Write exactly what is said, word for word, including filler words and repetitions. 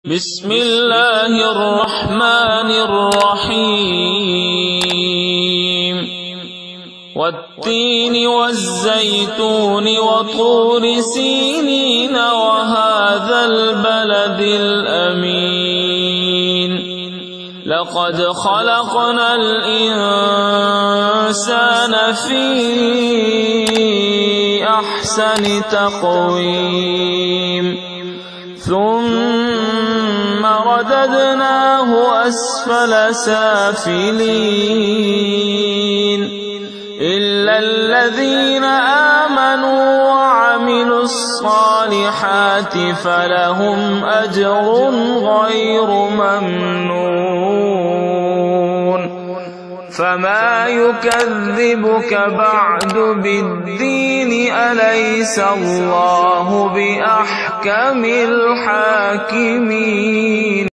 بسم الله الرحمن الرحيم والتين والزيتون وطور سينين وهذا البلد الأمين لقد خلقنا الإنسان في أحسن تقويم ثم رددناه أسفل سافلين إلا الذين آمنوا وعملوا الصالحات فلهم أجر غير ممنون فما يكذبك بعد بالدين أليس الله بأحكم الحاكمين